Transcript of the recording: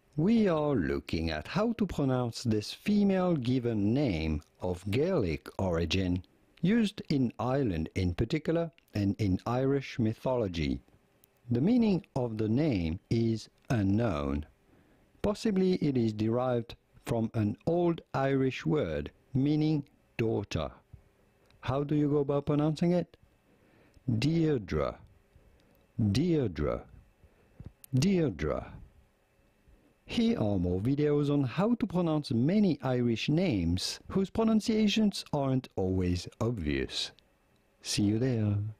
We are looking at how to pronounce this female given name of Gaelic origin, used in Ireland in particular and in Irish mythology. The meaning of the name is unknown. Possibly it is derived from an old Irish word meaning daughter. How do you go about pronouncing it? Deirdre, Deirdre, Deirdre. Here are more videos on how to pronounce many Irish names whose pronunciations aren't always obvious. See you there.